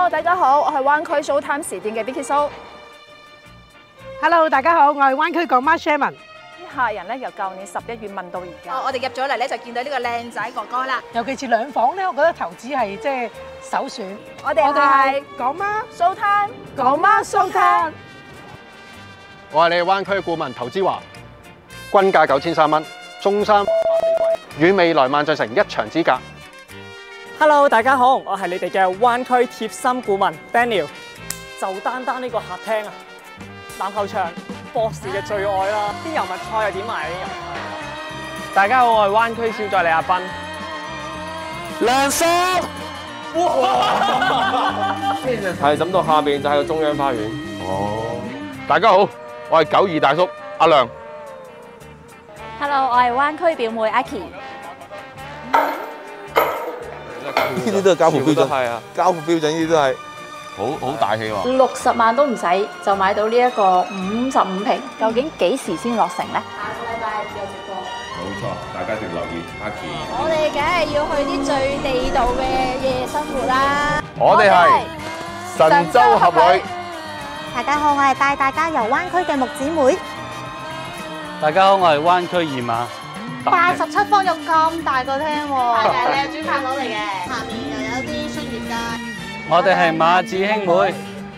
Hello， 大家好，我係灣區 Showtime 時段嘅 Vicky So。 Hello， 大家好，我係灣區港媽 Sherman。 啲客人咧由舊年11月問到而家。 我哋入咗嚟咧就見到呢個靚仔哥哥啦。 尤其是兩房咧，我覺得投資係即係首選。 我哋係港媽 Showtime， 港媽 Showtime。 我係你哋灣區顧問投資華，均價9300蚊，中山與未來萬象城一牆之隔。 Hello， 大家好，我係你哋嘅灣區貼心顧問 Daniel。就單呢個客廳啊，籃球場博士嘅最愛啦，啲油麥菜又點賣啲油麥菜？ 大家好，我係灣區小助理阿斌。 梁叔， 係咁到下邊就係個中央花園。 哦，大家好，我係92大叔阿亮。 Hello， 我係灣區表妹阿 Key。 呢啲都係交付標準， 係啊， 交付標準呢啲都係好大氣喎。 60萬都唔使就買到呢一個55平，究竟幾時先落成咧？下個禮拜有直播。 冇錯，大家一定留意阿 Key。 我哋梗係要去啲最地道嘅夜生活啦。 我哋係神州俠侶。 大家好，我係帶大家遊灣區嘅木姊妹。 大家好，我係灣區二馬。 87方有咁大個廳喎， 係嘅，你係主拍佬嚟嘅。下面又有啲商業街。 我哋係馬子兄妹。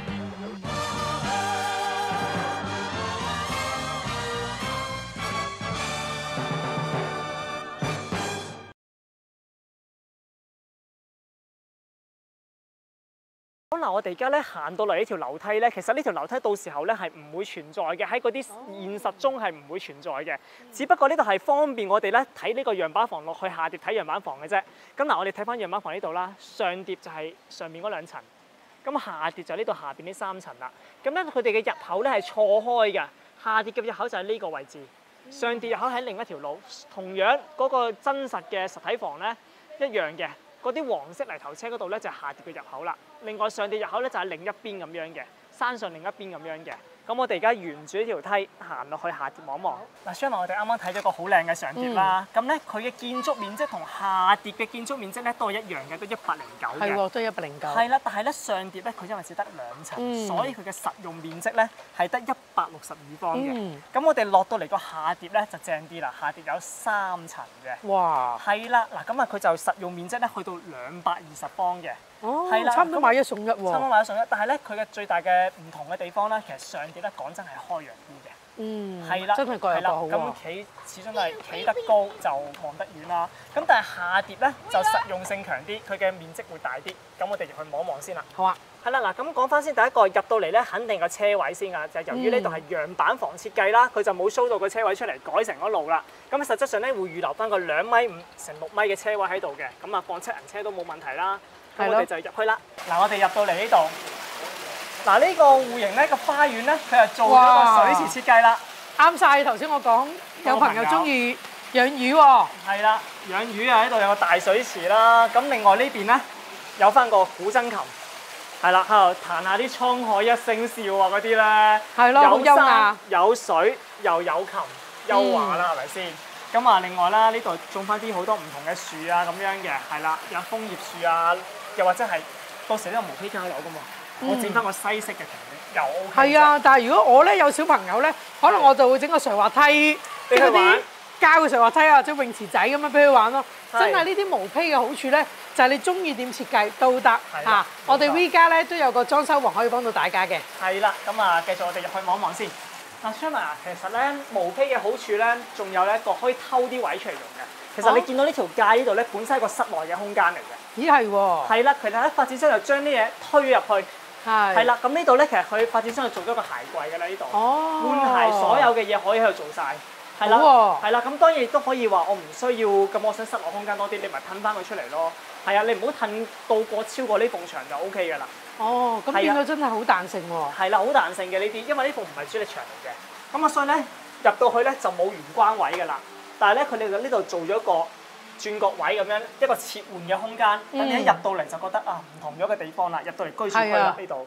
好嗱，我哋而家咧行到嚟呢條樓梯咧，其實呢條樓梯到時候咧係唔會存在嘅，喺嗰啲現實中係唔會存在嘅。只不過呢度係方便我哋咧睇呢個樣板房落去下碟睇樣板房嘅啫。咁嗱，我哋睇翻樣板房呢度啦，上碟就係上面嗰兩層，咁下碟就呢度下邊呢3層啦。咁咧佢哋嘅入口咧係錯開嘅，下碟嘅入口就係呢個位置，上碟入口喺另一條路。同樣嗰個真實嘅實體房咧一樣嘅。 嗰啲黃色泥頭車嗰度咧就係下碟嘅入口啦，另外上碟入口咧就係另一邊咁樣嘅，山上另一邊咁樣嘅。咁我哋而家沿住呢條梯行落去下碟望一望。嗱 Sherman 我哋啱啱睇咗個好靚嘅上碟啦。咁咧佢嘅建築面積同下碟嘅建築面積咧都係一樣嘅，都109嘅。 係喎，都係109。 係啦，但係咧上碟咧佢因為只得2層，所以佢嘅實用面積咧係得162方嘅。咁我哋落到嚟個下碟咧就正啲啦，下碟有3層嘅。 哇！ 係啦，嗱咁啊佢就實用面積咧去到220方嘅。 哦， 係啦， 差唔多買一送一喎。 差唔多買一送一，但係咧佢嘅最大嘅唔同嘅地方咧，其實上碟咧講真係開揚啲嘅。係啦， 真係各有各好喎。 咁企始終都係企得高就望得遠啦。咁但係下碟咧就實用性強啲，佢嘅面積會大啲。咁我哋入去望一望先啦。 好啊。 係啦，嗱咁講翻先，第一個入到嚟咧，肯定個車位先㗎。就係由於呢度係樣板房設計啦，佢就冇 show 到個車位出嚟，改成嗰路啦。咁實質上咧會預留翻個2.5米乘6米嘅車位喺度嘅，咁啊放7人車都冇問題啦。咁我哋就入去啦。嗱，我哋入到嚟呢度，嗱呢個戶型咧個花園咧，佢係做咗個水池設計啦。 啱晒頭先我講，有朋友中意養魚喎。 係啦，養魚啊，呢度有個大水池啦。咁另外呢邊咧有翻個古箏琴，係啦，喺度彈下啲滄海一聲笑啊嗰啲咧。 係咯，好優雅。 有水又有琴，優雅啦，係咪先？咁啊，另外啦，呢度種翻啲好多唔同嘅樹啊，咁樣嘅，係啦，有楓葉樹啊，又或者係到時都有毛坯交樓噶嘛。我整翻個西式嘅庭又 OK。係啊，但係如果我咧有小朋友咧，可能我就會整個垂滑梯，即係嗰啲膠嘅垂滑梯啊，或者泳池仔咁樣俾佢玩咯。真係呢啲毛坯嘅好處咧，就係你中意點設計都得嚇。我哋 V 家咧都有個裝修王可以幫到大家嘅。 係啦，咁啊，繼續我哋入去望一望先。嗱 Sherman 其實咧毛坯嘅好處咧，仲有咧一個可以偷啲位出嚟用嘅。其實你見到呢條街呢度咧，本身係個室內嘅空間嚟嘅。 咦係喎。係啦，其實咧發展商就將啲嘢推入去。係啦，咁呢度咧其實佢發展商就做咗個鞋櫃嘅啦，呢度。哦。換鞋所有嘅嘢可以喺度做晒。係啦。係啦，咁當然亦都可以話我唔需要咁，我想室內空間多啲，你咪褪翻佢出嚟咯。係啊，你唔好褪到過超過呢埲牆就 O K 㗎啦。哦， 咁變咗真係好彈性喎。 係啦，好彈性嘅呢啲，因為呢埲唔係主力牆嚟嘅。咁啊，所以咧入到去咧就冇玄關位㗎啦。但係咧佢哋呢度做咗一個轉角位咁樣一個切換嘅空間，等你一入到嚟就覺得啊唔同咗嘅地方啦，入到嚟居住區啦呢度。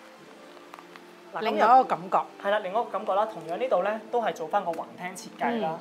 另外一個感覺。 係啦，另外一個感覺啦，同樣呢度咧都係做翻個橫廳設計啦。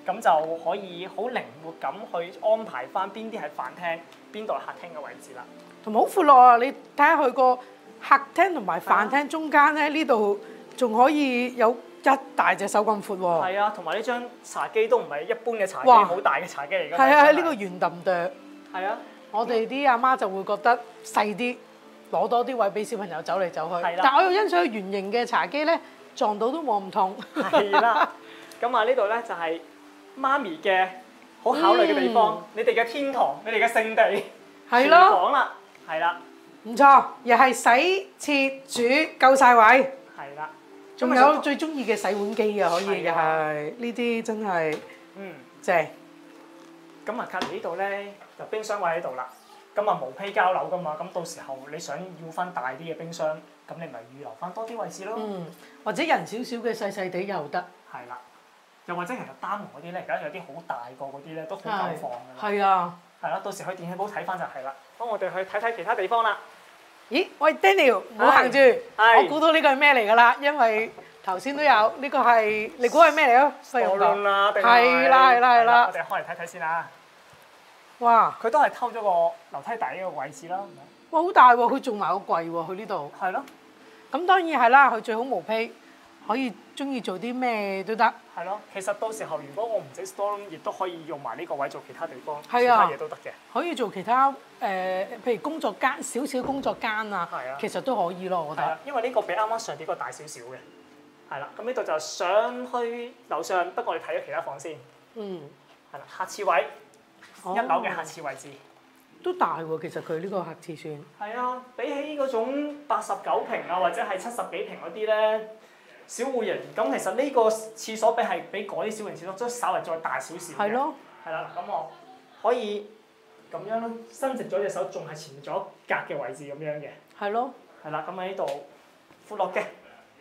咁就可以好靈活咁去安排翻邊啲係飯廳，邊度係客廳嘅位置啦。 同埋好闊落啊！你睇下佢個客廳同埋飯廳中間咧，呢度仲可以有一大隻手咁闊喎。 係啊，同埋呢張茶幾都唔係一般嘅茶几， 哇好大嘅茶几嚟㗎。 係啊，呢個圓揼哚。 係啊， 我哋啲阿媽就會覺得細啲，攞多啲位俾小朋友走嚟走去。 係啦， 但我又欣賞佢圓形嘅茶几咧，撞到都冇咁痛。 係啦，咁啊呢度咧就係媽咪嘅好考慮嘅地方，你哋嘅天堂，你哋嘅聖地，廚係咯， 房啦，係啦， 唔錯，又係洗、切、煮夠晒位。 係啦， 仲有最中意嘅洗碗機啊，可以又係呢啲真係正。 咁啊，隔離呢度咧就冰箱位喺度啦。咁啊無坯交樓噶嘛，咁到時候你想要翻大啲嘅冰箱，咁你咪預留翻多啲位置咯。 或者人少少嘅細細地又得。 係啦，又或者其實單門嗰啲咧，而家有啲好大個嗰啲咧都好夠放㗎啦。 係啊。 係啦，到時去電器鋪睇翻就係啦。咁我哋去睇睇其他地方啦。 咦？喂 Daniel，唔好行住，我估到呢個係咩嚟㗎啦，因為頭先都有呢個係，你估係咩嚟啊？ 貨輪啦， 係啦。 我哋開嚟睇睇先啊！ 哇！ 佢都係偷咗個樓梯底嘅位置啦。 哇！好大喎，佢仲埋個櫃喎，佢呢度。 係咯。咁當然係啦，佢最好無坯，可以中意做啲咩都得。 係咯，其實到時候如果我唔整 store room，亦都可以用埋呢個位做其他地方， 其他嘢都得嘅。 可以做其他譬如工作間、少少工作間啊，其實都可以咯，我覺得。 因為呢個比啱啱上幾個大少少嘅。係啦，咁呢度就上去樓上，不過我哋睇咗其他房先。係啦，客廁位。1樓嘅客廁位置都大喎，其實佢呢個客廁算。 係啊，比起嗰種89平啊，或者係70幾平嗰啲咧，小戶型咁，其實呢個廁所比嗰啲小型廁所都稍微再大少少嘅。 係咯。 係啦，咁我可以咁樣咯，伸直咗隻手，仲係前咗格嘅位置咁樣嘅。 係咯。 係啦，咁喺呢度闊落嘅。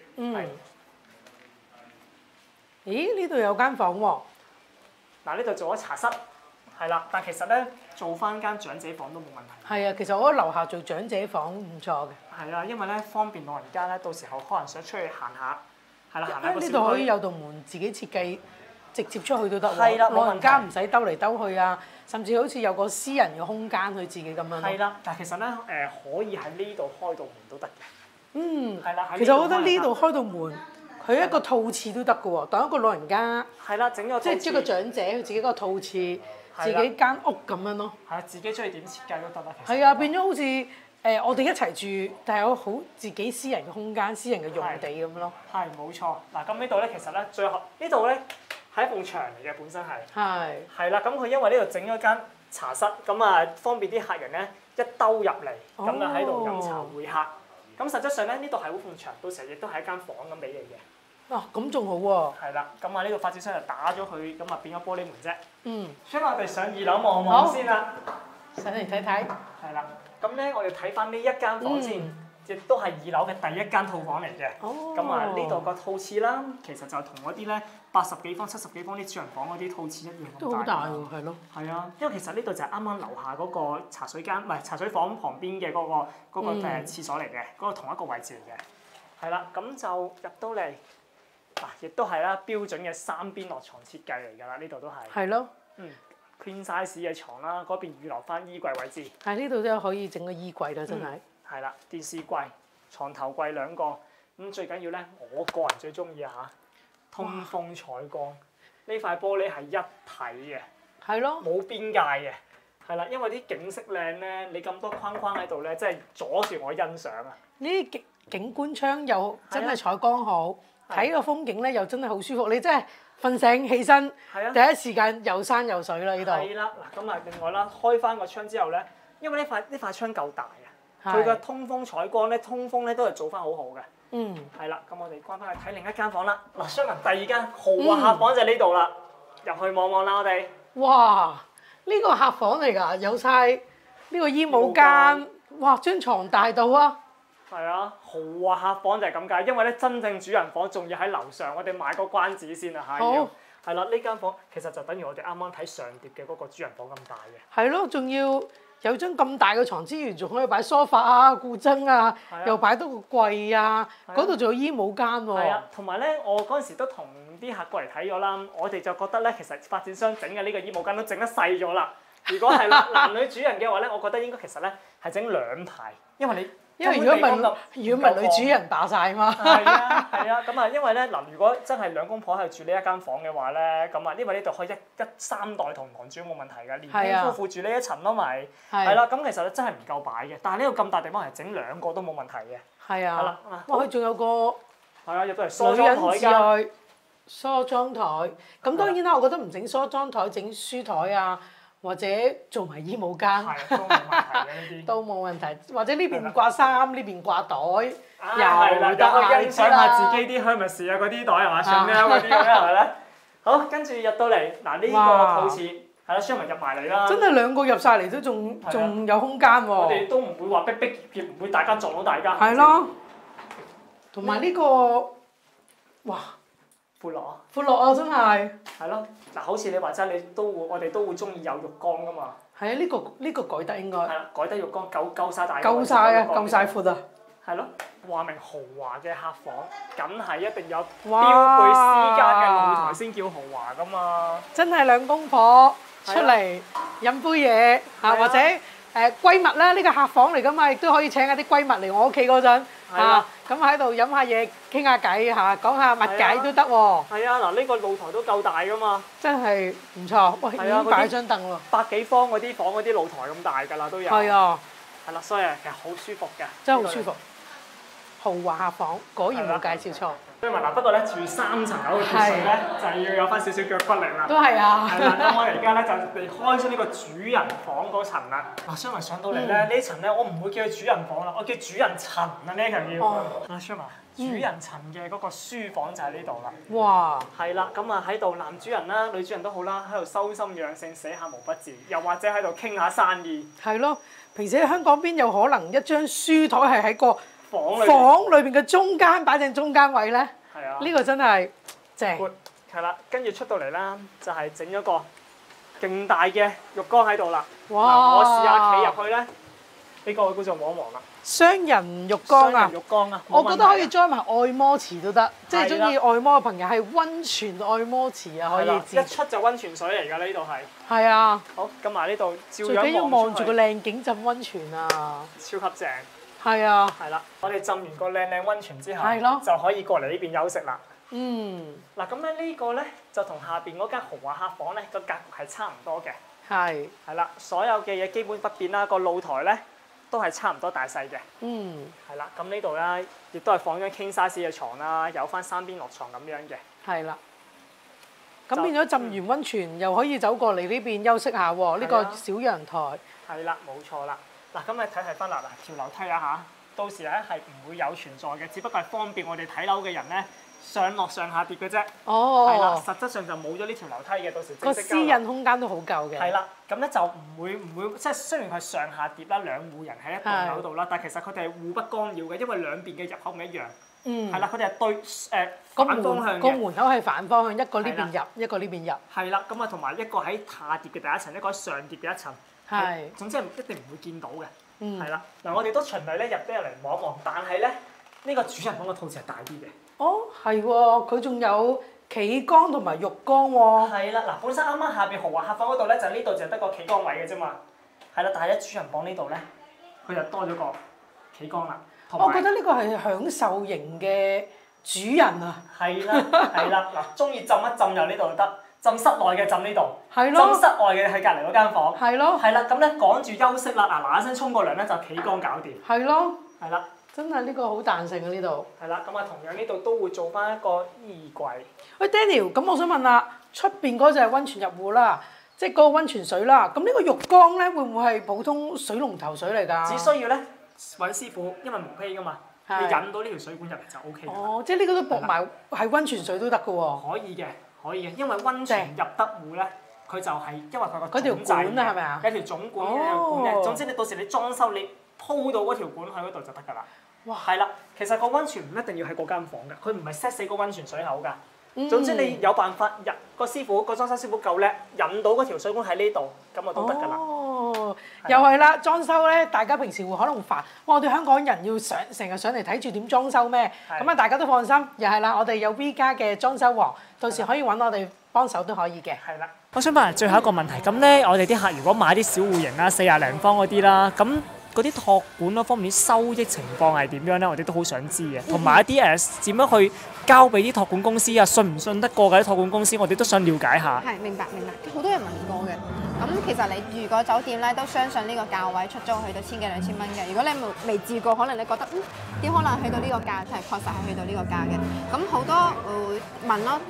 咦？呢度有間房喎。 嗱，呢度做咗茶室。係啦，但其實咧做翻間長者房都冇問題。 係啊，其實我覺得樓下做長者房唔錯嘅。 係啊，因為咧方便老人家咧，到時候可能想出去行下，係啦，行下個小區。 呢度可以有道門自己設計，直接出去都得喎。 係啦， 老人家唔使兜嚟兜去啊，甚至好似有個私人嘅空間佢自己咁樣。 係啦，但其實咧可以喺呢度開道門都得嘅。係啦， 其實我覺得呢度開道門。佢一個套廁都得嘅喎，當一個老人家。 係啦，整咗即係一個長者，佢自己一個套廁，自己間屋咁樣咯。 係啊，自己中意點設計都得啦。 係啊，變咗好似我哋一齊住，但係有好自己私人嘅空間、私人嘅用地咁咯。 係冇錯。嗱，咁呢度咧，其實咧，最後呢度咧係一埲牆嚟嘅，本身係。係。係啦，咁佢因為呢度整咗間茶室，咁啊方便啲客人咧一兜入嚟，咁啊喺度飲茶會客。咁實質上咧，呢度係好埲牆，到時亦都係一間房咁俾你嘅。 咁仲好喎。 係啦，咁啊呢度發展商就打咗佢，咁啊變咗玻璃門啫。所以我哋上2樓望望先啦。 上嚟睇睇。係啦，咁咧我哋睇翻呢一間房先，亦都係2樓嘅第一間套房嚟嘅。咁啊呢度個套廁啦，其實就同嗰啲咧80幾方、70幾方啲主人房嗰啲套廁一樣咁大。 都好大喎，係咯。 係啊，因為其實呢度就係啱啱樓下嗰個茶水間，唔係茶水房旁邊嘅嗰個廁所嚟嘅，嗰個同一個位置嚟嘅。係啦，咁就入到嚟。嗱，亦都係啦，標準嘅3邊落床設計嚟㗎啦，呢度都係。 係咯。 Queen size 嘅床啦，嗰邊預留翻衣櫃位置。 喺呢度都可以整個衣櫃啦，真係。 係啦，電視櫃、床頭櫃2個，咁最緊要咧，我個人最中意啊嚇，通風採光，呢塊玻璃係一體嘅。係咯。冇邊界嘅。係啦，因為啲景色靚咧，你咁多框框喺度咧，真係阻住我欣賞啊！ 呢啲景觀窗又真係採光好。睇個風景咧又真係好舒服，你真係瞓醒起身，第一時間又山又水啦呢度。 係啦，嗱咁啊另外啦，開翻個窗之後咧，因為呢塊窗夠大啊，佢個通風採光咧，通風咧都係做翻好好嘅。係啦，咁我哋關翻去睇另一間房啦。嗱，雙人第2間豪華客房就係呢度啦，入去望望啦我哋。 哇！呢個客房嚟㗎，有晒呢個衣帽間，哇！張床大到啊！ 係啊，豪華客房就係咁解，因為咧真正主人房仲要喺樓上，我哋買個關子先啊嚇。好。係啦，呢間房其實就等於我哋啱啱睇上碟嘅嗰個主人房咁大嘅。 係咯，仲要有張咁大嘅床之餘，仲可以擺梳化啊、顧爭啊，又擺多個櫃啊，嗰度仲有衣帽間喎。 係啊，同埋咧，我嗰陣時都同啲客過嚟睇咗啦，我哋就覺得咧，其實發展商整嘅呢個衣帽間都整得細咗啦。如果係啦，男女主人嘅話咧，我覺得應該其實咧係整2排，因為如果唔係女主人霸晒嘛。 係啊，咁啊，因為咧嗱，如果真係兩公婆喺度住呢一間房嘅話咧，咁啊，因為呢度可以一3代同堂住冇問題嘅，年輕夫婦住呢一層咯咪，係啦，咁其實咧真係唔夠擺嘅，但係呢個咁大地方係整2個都冇問題嘅。係啊。係啦， 哇！佢仲有個係啊，入到嚟梳妝台㗎。 梳妝台，咁當然啦，我覺得唔整梳妝台，整書台啊，或者做埋衣帽間， 都冇問題嘅呢啲。 都冇問題，或者呢邊掛衫，呢邊掛袋， 又得啊！欣賞下自己啲 Hermes 啊嗰啲袋係嘛，Chanel嗰啲咁樣係咪咧？好，跟住入到嚟嗱呢個好似係啦，雙埋入埋嚟啦。 真係2個入晒嚟都仲有空間喎。 我哋都唔會話逼夾，唔會大家撞到大家。 係咯，同埋呢個，哇！ 闊落啊！ 闊落啊！真係。係咯，嗱，好似你話齋，我哋都會中意有浴缸噶嘛。 係啊，呢個改得應該。係啦，改得浴缸夠晒大。 夠晒啊！夠晒闊啊！ 係咯，話明豪華嘅客房，梗係一定有標配私家嘅露台先叫豪華噶嘛。 真係兩公婆出嚟飲杯嘢嚇，或者閨蜜啦，呢個客房嚟噶嘛，亦都可以請下啲閨蜜嚟我屋企嗰陣嚇，咁喺度飲下嘢、傾下偈嚇，講下密偈都得喎。 係啊，嗱呢個露台都夠大噶嘛。 真係唔錯，喂，已經擺張凳喎。 100幾方嗰啲房嗰啲露台咁大㗎啦，都有。係啊。係啦，所以其實好舒服嘅。 真係好舒服。豪華客房果然冇介紹錯。 所以話嗱，不過咧住3層樓嘅別墅咧，就要有翻少少腳骨力啦。 都係啊。 係啦，咁我哋而家咧就離開咗呢個主人房嗰層啦。嗱，雙華上到嚟咧，呢層咧我唔會叫佢主人房啦，我叫主人層啊呢層叫。阿雙華，主人層嘅嗰個書房就喺呢度啦。 哇！ 係啦，咁啊喺度男主人啦、女主人都好啦，喺度修心養性寫下毛筆字，又或者喺度傾下生意。 係咯，平時喺香港邊有可能一張書台係喺個房裏邊嘅中間擺正中間位咧？ 係啊， 呢個真係正。 係啦，跟住出到嚟啦，就係整咗個勁大嘅浴缸喺度啦。哇！我試下企入去咧，呢個叫做網王啦。 雙人浴缸啊！ 浴缸啊！ 我覺得可以裝埋按摩池都得，即係中意按摩嘅朋友係溫泉按摩池啊，可以。 一出就溫泉水嚟㗎，呢度係。係啊。 好，咁埋呢度照樣最緊要望住個靚景浸溫泉啊！ 超級正。 係啊。 係啦，我哋浸完個靚溫泉之後，就可以過嚟呢邊休息啦。嗱，咁咧呢個咧就同下邊嗰間豪華客房咧個格局係差唔多嘅。係。係啦，所有嘅嘢基本不變啦，個露台咧都係差唔多大細嘅。係啦，咁呢度咧亦都係放張 king size 嘅床啦，有翻3邊落床咁樣嘅。係啦。 咁變咗浸完溫泉又可以走過嚟呢邊休息下喎，呢個小陽台。 係啦，冇錯啦。嗱，咁你睇翻啦，嗱條樓梯啊嚇，到時咧係唔會有存在嘅，只不過係方便我哋睇樓嘅人咧上落上下跌嘅啫。哦。係啦，實質上就冇咗呢條樓梯嘅，到時個私隱空間都好夠嘅。 係啦，咁咧就唔會即係雖然佢係上下跌啦，兩戶人喺一棟樓度啦，但係其實佢哋係互不干擾嘅，因為兩邊嘅入口唔一樣。係啦，佢哋係對反方向嘅。 個門口係反方向，一個呢邊入，一個呢邊入。 係啦，咁啊同埋一個喺下跌嘅第一層，一個喺上跌嘅一層。係，總之係一定唔會見到嘅。係啦，嗱我哋都循例咧入嚟望一望，但係咧呢個主人房個套廁係大啲嘅。哦， 係喎，佢仲有企缸同埋浴缸喎。 係啦，嗱本身啱啱下邊豪華客房嗰度咧就呢度就得個企缸位嘅啫嘛。係啦，但係咧主人房呢度咧，佢就多咗個企缸啦。 我覺得呢個係享受型嘅主人啊。 係啦，係啦，嗱中意浸一浸入呢度就得。浸室內嘅浸呢度， 係咯。 浸室外嘅喺隔離嗰間房， 係咯。 係啦，咁咧趕住休息啦，嗱一聲沖個涼咧就企缸搞掂。 係咯。 係啦。 真係呢個好彈性啊呢度。 係啦，咁啊同樣呢度都會做翻一個衣櫃。 喂 Daniel，咁我想問啦，出邊嗰就係溫泉入戶啦，即係嗰個溫泉水啦。咁呢個浴缸咧會唔會係普通水龍頭水嚟㗎？ 只需要咧揾師傅，因為無坯㗎嘛，你引到呢條水管入嚟就 O K。 哦，即係呢個都駁埋係溫泉水都得㗎喎。 可以嘅。可以嘅，因為溫泉入得戶咧，佢就係因為佢個嗰條管啊，係咪啊？ 有條總管嘅，總之你到時你裝修你鋪到嗰條管去嗰度就得㗎啦。哇！係啦，其實個溫泉唔一定要喺嗰間房㗎，佢唔係 set 死個溫泉水口㗎。總之你有辦法入個師傅個裝修師傅夠叻，引到嗰條水管喺呢度，咁啊都得㗎啦。 哦，又係啦，裝修咧，大家平時會可能煩，哇！我哋香港人要成日上嚟睇住點裝修咩？咁啊，大家都放心，又係啦，我哋有 V 家嘅裝修王，到時可以揾我哋幫手都可以嘅。係啦。 我想問最後一個問題，咁咧我哋啲客如果買啲小戶型啦、40零方嗰啲啦，咁嗰啲託管嗰方面啲收益情況係點樣咧？我哋都好想知嘅，同埋一啲點樣去交俾啲託管公司啊？信唔信得過嘅啲託管公司？我哋都想了解下。 係，明白。好多人問過嘅。咁其實你住個酒店咧，都相信呢個價位出租去到千幾2千蚊嘅。如果你未住過，可能你覺得點可能去到呢個價？就係確實係去到呢個價嘅。咁好多會問咯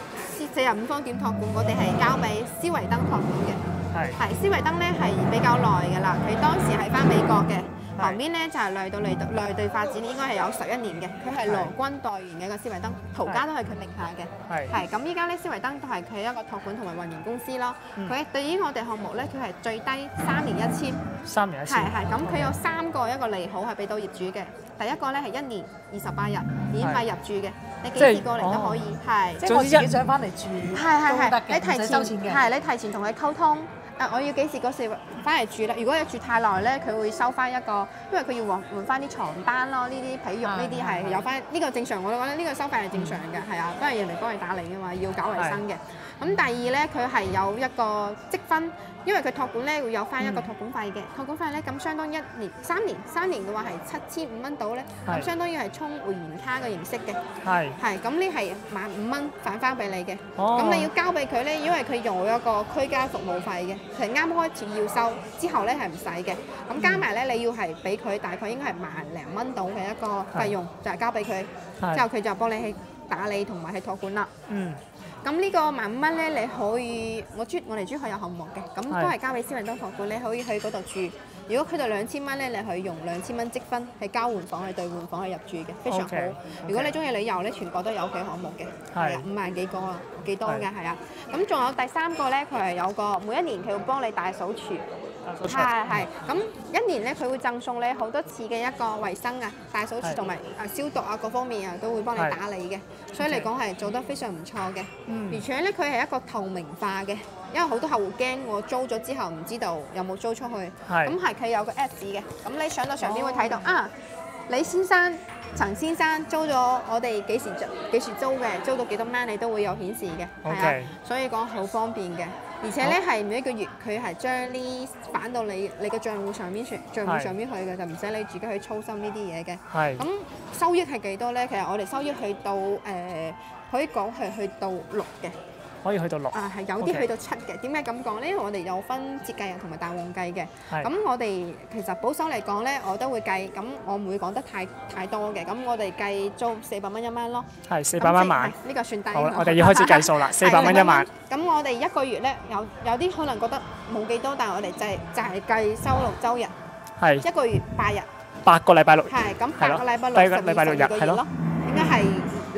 ，45方點託管，我哋係交俾斯維登託管嘅。係斯維登咧係比較耐嘅啦，佢當時係翻美國嘅。旁邊咧就係內地發展，應該係有11年嘅。佢係羅軍代言嘅一個斯維登，途家都係佢名下嘅。係咁依家咧，斯維登都係佢一個託管同埋運營公司咯。佢對於我哋項目咧，佢係最低3年1簽。3年1簽。係咁，佢有3個一個利好係俾到業主嘅。第一個咧係1年28日免費入住嘅，你幾時過嚟都可以。係。即係我自己想翻嚟住。係。你提前你提前同佢溝通。我要幾時嗰時翻嚟住啦？如果你住太耐咧，佢會收翻一個，因為佢要換翻啲床單咯，呢啲被褥呢啲係有翻呢個正常，我覺得呢個收費係正常嘅，係啊，都係人哋幫你打理嘅嘛，要搞衞生嘅。咁第二咧，佢係有一個積分，因為佢託管咧會有翻一個託管費嘅，託管費咧咁相當3年嘅話係7500蚊到咧，咁相當於係充會員卡嘅形式嘅。係咁呢係15,000蚊返翻俾你嘅。咁你要交俾佢咧，因為佢用一個區間服務費嘅，係啱開始要收，之後咧係唔使嘅。咁加埋咧，你要係俾佢大概應該係萬零蚊到嘅一個費用，就係交俾佢，之後佢就幫你去打理同埋去託管啦。咁呢個15,000蚊咧，你可以我哋珠海有項目嘅，咁都係交俾斯維登託管，你可以去嗰度住。如果去到2000蚊咧，你可以用2000蚊積分去交換房去兌換房去入住嘅，非常好。如果你中意旅遊咧，全國都有佢項目嘅，係5萬幾個啊，幾多嘅係啊。咁仲有第3個咧，佢係有個每一年佢會幫你大掃除。係，咁1年咧佢會贈送你好多次嘅一個衞生啊、大掃除同埋消毒啊各方面啊都會幫你打理嘅，所以嚟講係做得非常唔錯嘅。而且咧佢係一個透明化嘅，因為好多客戶驚我租咗之後唔知道有冇租出去，咁係佢有個 Apps 嘅，咁你上到上邊會睇到李先生、陳先生租咗我哋幾時租嘅，租到幾多蚊你都會有顯示嘅，係啊，所以講好方便嘅。而且咧係每一個月佢係將呢返到你個帳戶上面去嘅，就唔使你自己去操心呢啲嘢嘅。係。咁收益係幾多咧？其實我哋收益去到可以講係去到6嘅。可以去到6。係有啲去到7嘅。點解咁講咧？因為我哋有分節計日同埋大旺計嘅。係。咁我哋其實保守嚟講咧，我都會計。咁我唔會講得太多嘅。咁我哋計租400蚊1晚咯。係400蚊1晚。呢個算低。好啦，我哋要開始計數啦，400蚊1晚。咁我哋一個月咧有啲可能覺得冇幾多，但係我哋就係計收6週日。係。一個月8日。8個禮拜6日。係。咁8個禮拜6日。12個月咯。應該係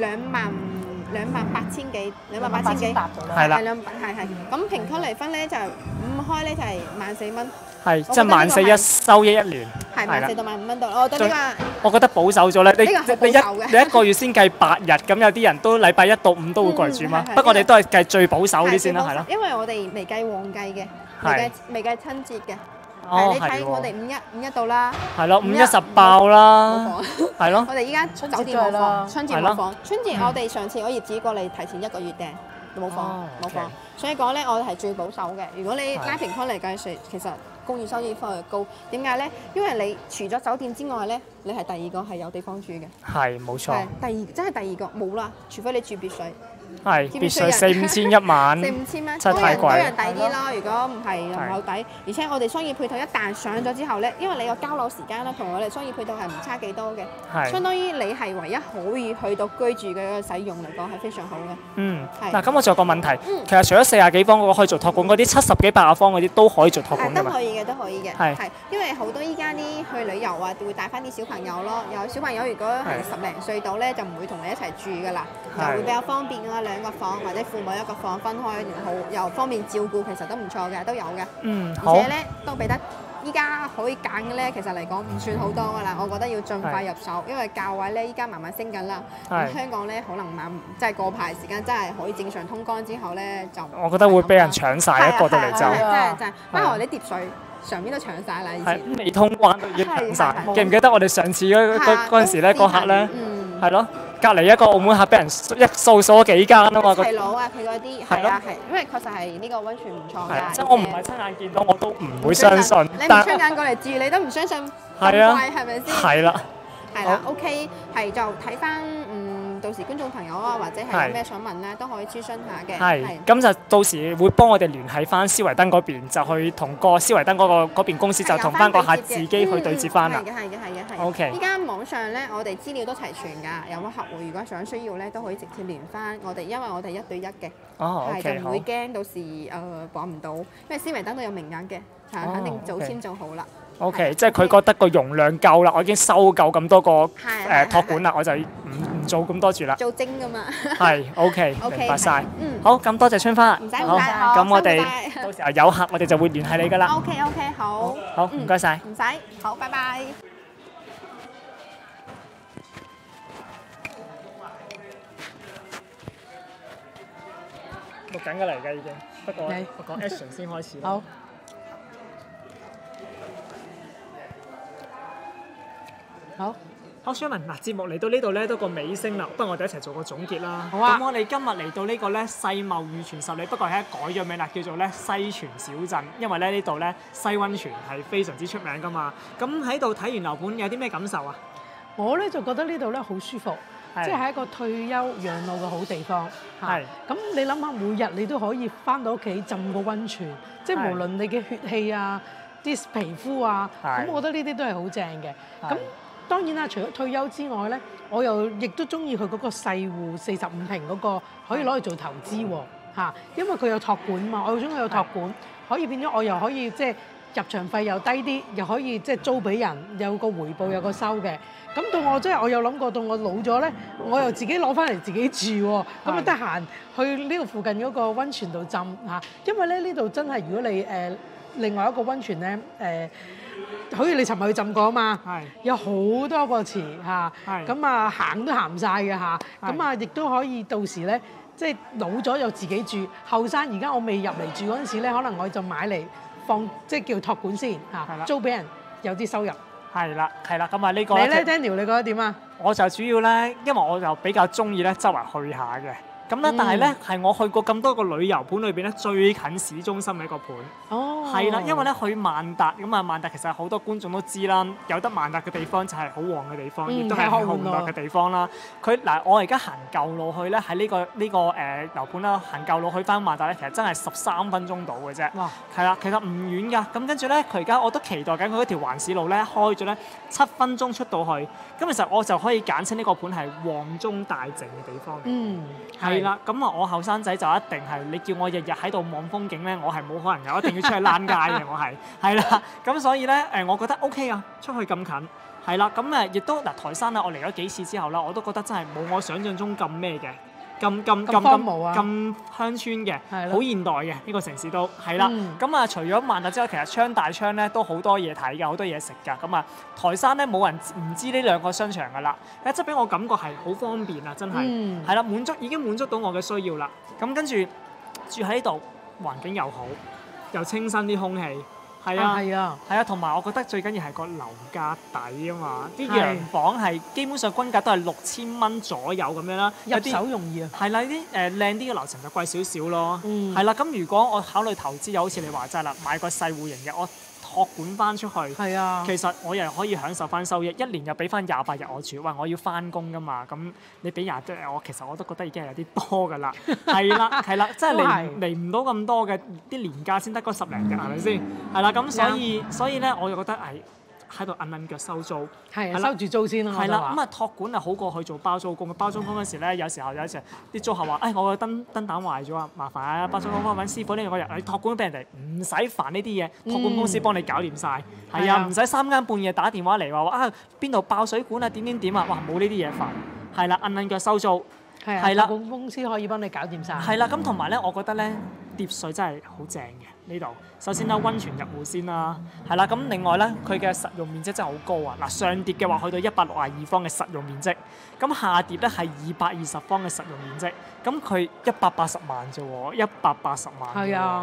28000幾，28000幾，係啦，係。咁平均嚟分咧就5開咧就係14,000蚊。係，即係14,000一收益1年。係14,000到15,000蚊度，我覺得呢個。我覺得保守咗咧，你一個月先計8日，咁有啲人都禮拜1到5都會過嚟住嘛。不過我哋都係計最保守啲先啦，係咯。因為我哋未計旺季嘅，未計春節嘅。你睇我哋五一到啦，係咯，5/10爆啦，係咯。我哋依家酒店冇房，春節冇房。春節我哋上次我業主過嚟提前1個月訂，冇房，所以講咧，我哋係最保守嘅。如果你拉平均嚟計算，其實公寓收益方係高。點解咧？因為你除咗酒店之外咧，你係第二個係有地方住嘅。係，冇錯。真係第二個冇啦，除非你住別墅。係別墅4-5千一晚，4-5千蚊，真係太貴。多人抵啲啦，如果唔係又唔好抵。而且我哋商業配套一旦上咗之後咧，因為你個交樓時間啦，同我哋商業配套係唔差幾多嘅，相當於你係唯一可以去到居住嘅一個使用嚟講係非常好嘅。嗱，咁我仲有個問題，其實除咗40幾方嗰個可以做託管，嗰啲70幾80方嗰啲都可以做託管㗎嘛？都可以嘅，都可以嘅。係因為好多依家啲去旅遊啊，會帶翻啲小朋友咯。有小朋友如果係10零歲到咧，就唔會同你一齊住㗎啦，又會比較方便啦。2個房或者父母1個房分開，然後又方便照顧，其實都唔錯嘅，都有嘅。而且咧都俾得依家可以揀嘅咧，其實嚟講唔算好多㗎啦。我覺得要盡快入手，因為價位咧依家慢慢升緊啦。咁香港咧可能即係過排時間真係可以正常通關之後咧就，我覺得會俾人搶晒一個到嚟就。真係，包括啲碟水上面都搶晒啦，以係前。 未通關都已經搶晒， 係記唔記得我哋上次嗰陣時咧，嗰客咧嗯係咯，隔離一個澳門客俾人掃咗幾間啊嘛， 齊佬啊，佢嗰啲係咯係啊係，因為確實係呢個溫泉唔錯係啊， 㗎。 即係我唔係親眼見到，我都唔會相信。 你唔親眼過嚟住，你都唔相信咁係啊貴係咪先？ 係啦， 係啦，OK，係就睇翻到時觀眾朋友啊，或者係有咩想問咧，都可以諮詢下嘅。 係，咁就到時會幫我哋聯繫翻斯維登嗰邊，就去同個斯維登嗰邊公司就同翻個客自己去對接翻啦。 係嘅，係嘅，係嘅，係。 OK。 依家網上咧，我哋資料都齊全㗎，有冇客戶如果想需要咧，都可以直接聯翻我哋，因為我哋1對1嘅。 哦，OK， 係就唔會驚到時綁唔到，因為斯維登都有名額嘅，係肯定早簽就好啦。 OK，即係佢覺得個容量夠啦，我已經收夠咁多個託管啦，我就唔做咁多住啦。 做精㗎嘛。 係 OK， 明白晒。好，咁多謝春花。 唔使好，咁我哋到時候有客，我哋就會聯繫你㗎啦。 OK，好。 好，唔該晒。 唔使，好，拜拜。 錄緊㗎嚟㗎已經，不過我講 action 先開始啦。 好。好， 好 Sherman 嗱，節目嚟到呢度咧都個尾聲啦，不如我哋一齊做個總結啦。 好啊。 咁我哋今日嚟到呢個咧世貿御泉十里，不過係改咗名啦，叫做咧西泉小鎮，因為咧呢度咧西溫泉係非常之出名噶嘛。咁喺度睇完樓盤有啲咩感受啊？ 我咧就覺得呢度咧好舒服，即係一個退休養老嘅好地方。係。咁你諗下，每日你都可以翻到屋企浸個溫泉，即係無論你嘅血氣啊、啲皮膚啊，咁我覺得呢啲都係好正嘅。咁當然啦，除咗退休之外咧，我又亦都中意佢嗰個細戶45平嗰個，可以攞去做投資喎嚇，因為佢有託管嘛，我好中意有託管，可以變咗我又可以即係入場費又低啲，又可以即係租俾人，有個回報有個收嘅。咁到我即係我有諗過，到我老咗咧，我又自己攞翻嚟自己住喎，咁啊得閒去呢個附近嗰個溫泉度浸嚇，因為咧呢度真係如果你另外一個溫泉咧好似你尋日去浸過啊嘛，有好多個池嚇，咁啊行都行唔晒嘅嚇，咁啊亦都可以到時咧，即係老咗又自己住，後生而家我未入嚟住嗰陣時咧，可能我就買嚟放即係叫託管先嚇，租俾人有啲收入。 係啦，係啦，咁啊呢個你咧 Daniel 你覺得點啊？ 我就主要咧，因為我就比較中意咧周圍去下嘅。咁咧，但係咧係我去過咁多個旅遊盤裏邊咧最近市中心嘅一個盤。 哦。 係啦，因為咧去萬達咁啊，萬達其實好多觀眾都知啦，有得萬達嘅地方就係好旺嘅地方，亦都係好唔落嘅地方啦。佢嗱，我而家行舊路去咧，喺呢個樓盤啦，行舊路去翻萬達咧，其實真係13分鐘到嘅啫。哇！係啦，其實唔遠㗎。咁跟住咧，佢而家我都期待緊佢嗰條環市路咧開咗咧7分鐘出到去。咁其實我就可以簡稱呢個盤係旺中大靜嘅地方。 嗯。 係啦，咁啊，我後生仔就一定係你叫我日日喺度望風景咧，我係冇可能有，一定要出去躝街嘅，我係啦，咁所以咧我覺得 OK 啊，出去咁近，係啦，咁亦都嗱台山啊，我嚟咗幾次之後啦，我都覺得真係冇我想象中咁咩嘅，咁荒蕪啊， 咁鄉村嘅，好現代嘅呢個城市都係啦，咁啊除咗萬達之外，其實昌大昌咧都好多嘢睇㗎，好多嘢食㗎，咁啊台山咧冇人唔知呢兩個商場㗎啦，即係俾我感覺係好方便啊，真係，係啦，已經滿足到我嘅需要啦，咁跟住住喺呢度環境又好，又清新啲空氣。係啊，同埋我覺得最緊要係個樓價抵啊嘛！啲洋房係基本上均價都係6000蚊左右咁樣啦， 入手容易啊。 係啦，啲靚啲嘅樓層就貴少少咯。係啦，咁如果我考慮投資，又好似你話齋啦，買個細戶型嘅，我託管翻出去。係啊。其實我又可以享受翻收益，1年又俾翻28日我住。喂，我要翻工㗎嘛，咁你俾20日我，其實我都覺得已經係有啲多㗎啦。係啦，真係嚟唔到咁多嘅，啲年假先得嗰10零日係咪先？係啦。咁所以咧，我就覺得喺度揞腳收租， 收住租先咯。 係啦，咁啊託管係好過去做包租公。包租公嗰時咧，有時啲租客話：，我個燈膽壞咗啊，麻煩啊，包租公幫我揾師傅呢個日，你託管俾人哋，唔使煩呢啲嘢，託管公司幫你搞掂晒。係啊，唔使3更半夜打電話嚟話邊度爆水管啊，點啊，哇冇呢啲嘢煩。係啦，揞腳收租。 係啦，託管公司可以幫你搞掂晒。 係啦，咁同埋咧，我覺得咧，疊水真係好正嘅呢度。首先啦，溫泉入戶先啦，係啦。咁另外咧，佢嘅實用面積真係好高啊！嗱，上疊嘅話去到162方嘅實用面積，咁下疊咧係220方嘅實用面積。咁佢180萬啫喎，180萬。係啊。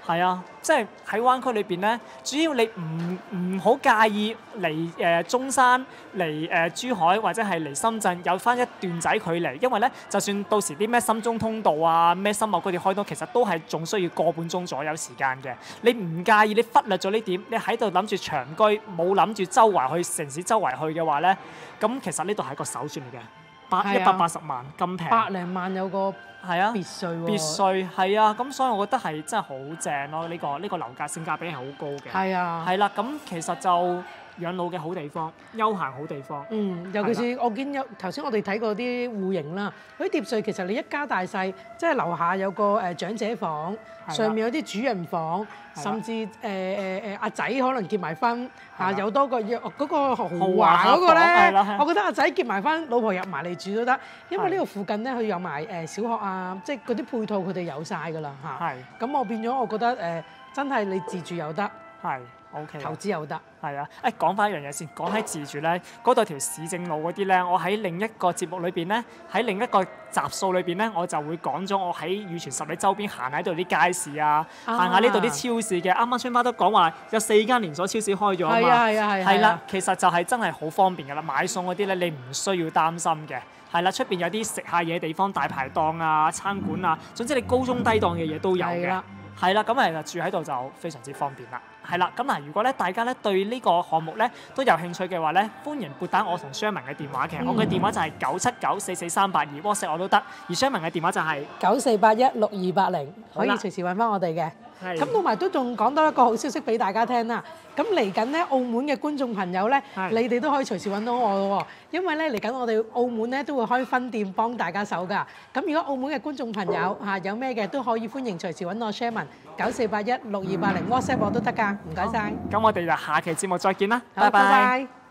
係啊，即係喺灣區裏邊咧，只要你唔好介意離中山、離珠海或者係離深圳有翻一段仔距離，因為咧就算到時啲咩深中通道啊、咩深茂嗰啲開通，其實都係仲需要個半鐘左右時間嘅。你唔介意，你忽略咗呢點，你喺度諗住長居，冇諗住周圍去城市周圍去嘅話咧，咁其實呢度係個首選嚟嘅，180萬咁平，100零萬有個。係啊，別墅喎，別墅係啊，咁所以我覺得係真係好正咯，呢個樓價性價比係好高嘅。係啊，係啦，咁其實就養老嘅好地方，休閒好地方。尤其是我見頭先我哋睇過啲戶型啦，嗰啲疊墅其實你一家大細，即係樓下有個長者房，上面有啲主人房，甚至阿仔可能結埋婚嚇，有多個嗰個豪華嗰個咧，我覺得阿仔結埋婚，老婆入埋嚟住都得，因為呢度附近咧佢有埋小學啊，即係嗰啲配套佢哋有晒㗎啦嚇。咁我變咗我覺得真係你自住又得。OK， 投資又得，係啊！講翻一樣嘢先，講起自住咧，嗰度條市政路嗰啲咧，我喺另一個節目裏邊咧，喺另一個集數裏邊咧，我就會講咗我喺裕泉10里周邊行喺度啲街市啊，行下呢度啲超市嘅。啱啱春花都講話有4間連鎖超市開咗啊嘛，係啦，其實就係真係好方便㗎啦，買餸嗰啲咧你唔需要擔心嘅。係啦，出邊有啲食下嘢地方，大排檔啊、餐館啊，總之你高中低檔嘅嘢都有嘅。係啦，咁其實住喺度就非常之方便啦。係啦，咁嗱，如果咧大家咧對呢個項目咧都有興趣嘅話咧，歡迎撥打我同 Sherman 嘅電話嘅。我嘅電話就係979443382，WhatsApp 我都得。而 Sherman 嘅電話就係 94816280，可以隨時揾翻我哋嘅。咁同埋都仲講多一個好消息俾大家聽啦。咁嚟緊咧，澳門嘅觀眾朋友咧，你哋都可以隨時揾到我咯喎。因為咧嚟緊我哋澳門咧都會開分店幫大家手㗎。咁如果澳門嘅觀眾朋友有咩嘅都可以歡迎隨時揾我 Sherman 94816280 WhatsApp 我都得㗎。唔該晒。 咁我哋就下期節目再見啦，拜拜。